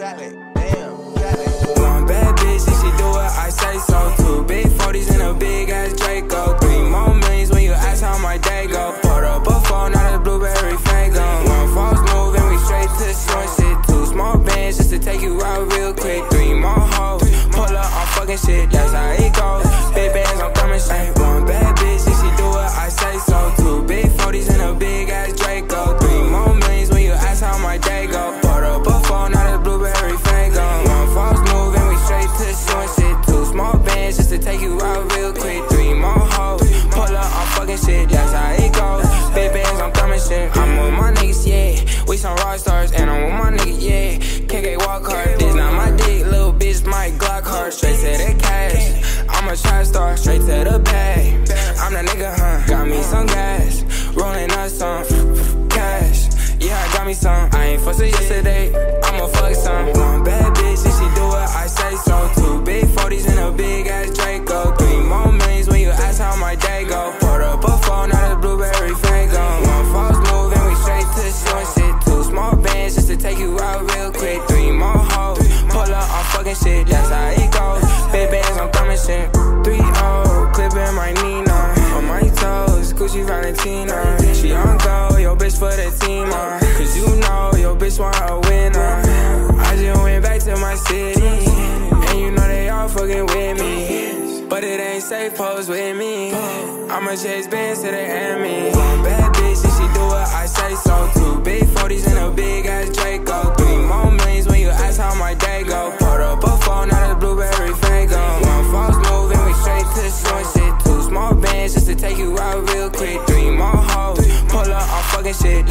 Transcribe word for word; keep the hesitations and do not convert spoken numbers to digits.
Cali, damn, Cali. One bad bitch, and she do what I say so. Two big forties and a big ass Draco. Three more millions when you ask how my day go. Put up a phone, not a blueberry faygo. One false move and we straight to short shit. Two small bands just to take you out real quick. Three more hoes, pull up on fucking shit, that's how it goes. Big bands, I'm coming straight. One bad bitch, and she do what I say so. Two big forties and a big ass Draco. Three more millions when you ask how my day go. Put up a phone, not a blueberry faygo. One false move and we straight to short shit. Two small bands just to take you out real quick. Three more hoes, pull up on fucking shit, that's how it goes. Big bands, I'm coming shit. I'm with my niggas, yeah. We some rock stars, and I'm with my niggas, yeah. K K walk hard, this not my dick, little bitch, my Glock hard. Straight to the cash, I'm a trap star, straight to the bag. I'm that nigga, huh? Got me some gas, rolling up some cash. Yeah, I got me some. I ain't fussed with yesterday, I'ma fuck some. One bad bitch, and she do what I say so. Two big forties and a big ass Draco. Three more millions when you ask how my day go. Put up a phone, not a blueberry faygo. One false move and we straight to short shit. Two small bands just to take you out real quick. Three more hoes, pull up on fucking shit, that's how it goes. Big bands, I'm coming shit. Three oh, clipping my Nina. On my toes, Gucci Valentina. She on go, yo bitch for the team, uh. Cause you know, yo bitch want a winner. I just went back to my city, and you know they all fucking with me. But it ain't safe, pose with me. I'ma chase bands to the enemy. One bad bitch, and she do what I say so. Two big forties and a big ass Draco. Three more millions when you ask how my day go. Put up a phone, not a blueberry faygo. One false move and we straight to short shit. Two small bands just to take you out real quick. Three more hoes, pull up on fucking shit.